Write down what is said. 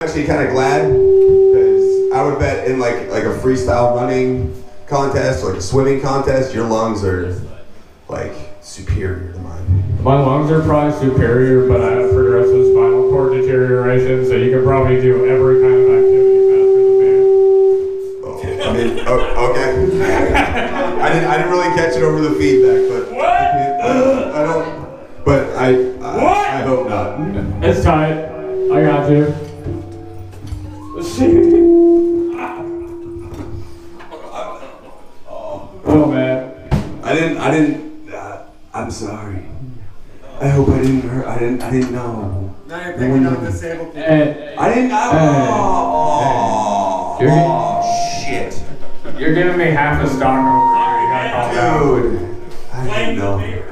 Actually, kind of glad because I would bet in like a freestyle running contest, like a swimming contest, your lungs are like superior to mine. My lungs are probably superior, but I have progressive spinal cord deterioration, so you can probably do every kind of activity faster than me. Oh, I mean, okay. I didn't really catch it over the feedback, but what? I don't. But I hope not. It's tight. I got you. Oh man. I'm sorry. I hope I didn't hurt. I didn't know. Now you're picking on disabled people. I didn't know. Oh, shit. You're giving me half a stock over here. You gotta calm down. Dude. I didn't know.